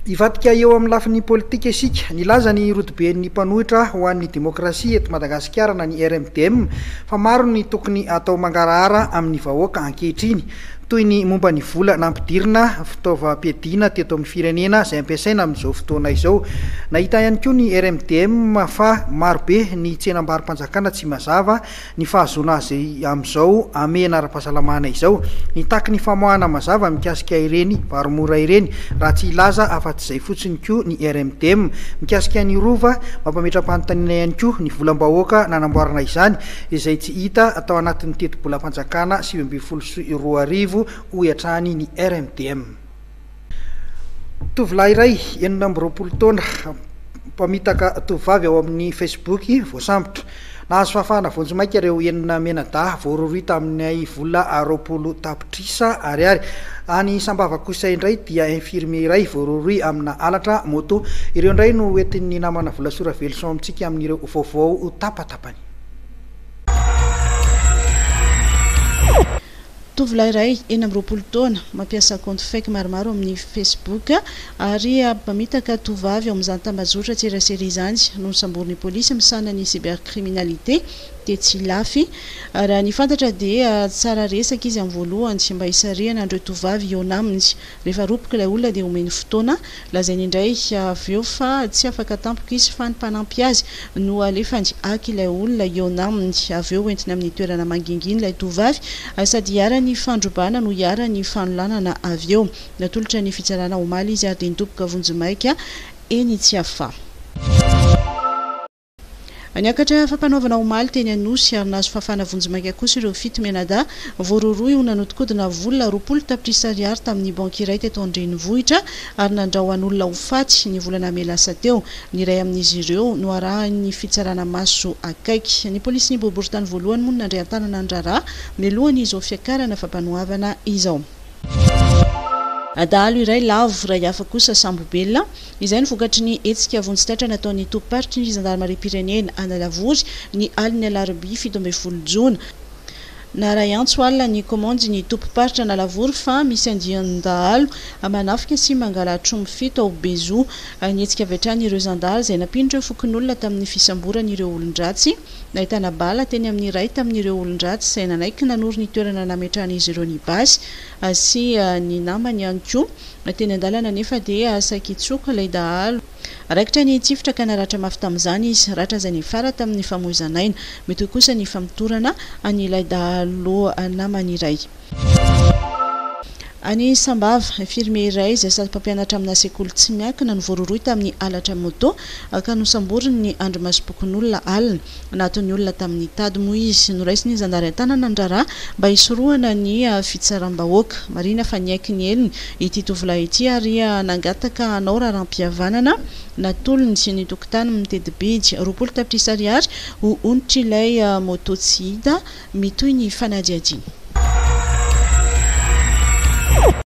Ivadika eo amin'ny lafiny politika isika nilaza ny rodoben'ny mpanohitra ho an'ny demokrasia eto Madagasikara na ny RMDM fa maro ny tokony atao mangarahara amin'ny vahoaka ankehitriny toy ny momba ny vola nampidirina fitaovam-piadiana teto amin'ny firenena izay ampiasaina amin'izao fotoana izao. Nahita ihany koa ny RMDM fa marobe ny tsenam-barim-panjakana tsy mazava ny fahazoana azy amin'izao ame anara-pahasalamana izao. Nitaky ny famoahana mazava mikasika ireny varomora ireny raha tsy ilaza afa-tsy izay fotsiny koa ny RMDM mikasika ny rova mampametra-panontaniana ihany koa ny volam-bahoaka nanamboarana izany izay tsy hita atao anatin'ny teti-bola-panjakana 2022 ho iatrany ny RMDM. Tovolahy iray 40 taona mpamitaka tovovavy ao amin'ny Facebook voasambotra nahazo fahafahana vonjimaika ireo enina menada voarory tamin'ny vola 20 tapitrisa ariary. Any Sambava kosa indray dia infirmier iray voarory amina alatra moto. Ireo indray no entin'ny namana vola sora velson amintsika amin'ireo vaovao tapatapany. Tovolahy iray 40 taona mampiasa compte fake maromaro amin'ny Facebook ary mpamitaka tovavy ao amin'izany tambazotra tserasera izany no samboriny polisy misana ny cybercriminalité Tetsilafy. Raha ny fantatra dia tsara resaka izy amin'ny voalohany tsy mba hisarihana andreo tovavy eo aminy rehefa ropoka ilay olona dia omeny fotoana lazainy indray avy eo fa tsy afaka tampoka izy fa ny mpanampy azy no alefany aky ilay olona eo aminy avy eo entina amin'ny toerana manginginy ilay tovavy sady hiara ny fandrobana no hiara ny fanolanana avy eo. Natolotra ny fitsarana omaly izy ary nidoboka vonjimaika eny tsy afa. Niakatra fampanaovana omaly teny Anosy ary nahazo fahafahana vonjimaika kosa ireo fito menada voaroroy ho nanodikodina vola 20 tapitrisa ariary tamin'ny banky iray teto Andrenivohitra ary nandrahoan'olona ho faty ny volana May lasa teo. Ny iray amin'izy ireo no arahan'ny fitsarana maso akaiky. Ny polisy ny boriboritany voalohany moa nandray an-tanana andraraha mialohan'ny izao fiakarana fampanohavana izao. Adahalo iray lavo ray hafa kosa Sambobelona izay nivokatry ny hetsika vonjitsitra nataon'ny tomparitry ny zandarmariam-pirenena Analavory ny aliny alarobia 17 Jona. Naray antso alina ny komandy ny tompoparitra Analavory fa misy andian-dahalo manafika sy mangalatro mifito ao Bezo. Ny hetsika avy hatrany ireo zandary izay nampindra fokon'olona tamin'ny fisamboran'ireo olon-dratsy. Nahitana bala teny amin'ny ray tamin'ireo olon-dratsy izay nanaiky nanory ny toerana nametran'izy ireo ny basy sy ny namany ihany koa teny an-dalana nefa dia sakitsoka ilay dahalo. Raikitra ny tsifitra ka naratra mafy tamin'izany izy ratra izay nifara tamin'ny famoizanaina mety kosa ny famitorana an'ilay dahalo namany iray. Any Sambava infirmier iray izay sady mpampianatra amina sekoly tsy miankina no voaroroy tamin'ny alatra moto ka nosamboriny ny andro masom-pokon'olona alina naton'ny olona tamin'ny tady moa izy noraisiny zandary an-tanana andraraha mba hisorohana ny fitsaram-bahoaka. Marina fa niaiky ny eliny ity tovolahy ity ary nangataka anao raharam-pihavanana natolony sy ny tokotany mitedibidy 20 tapitrisa ariary ho onitra ilay moto tsy hita mitoy ny fanadiadiana.